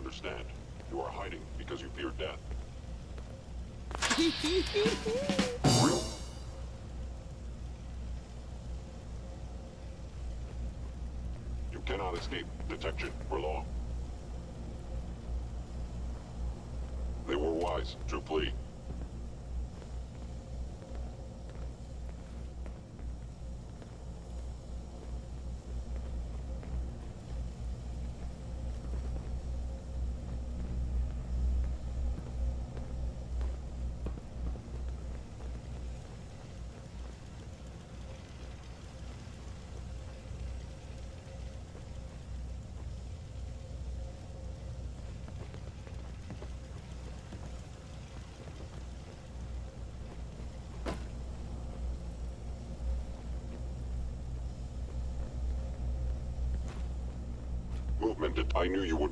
understand. You are hiding because you fear death. You cannot escape detection for long. They were wise to flee. Movement that I knew you would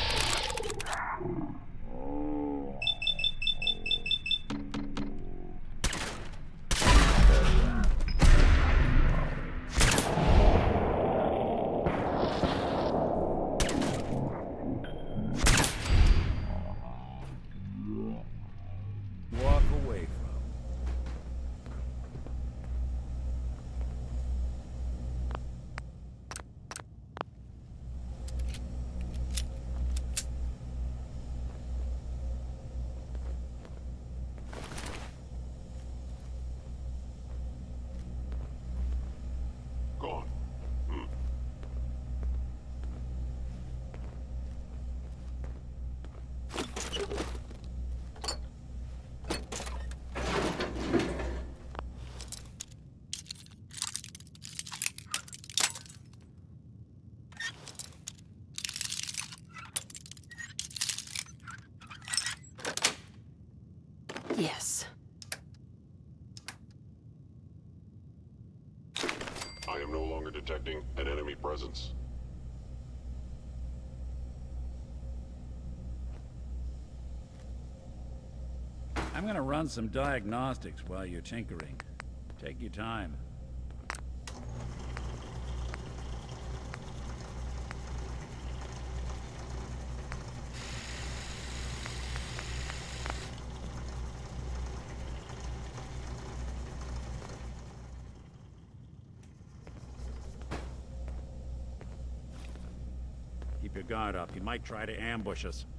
walk away from. gone. Yes. I am no longer detecting an enemy presence. I'm gonna run some diagnostics while you're tinkering. Take your time. Keep your guard up. He might try to ambush us.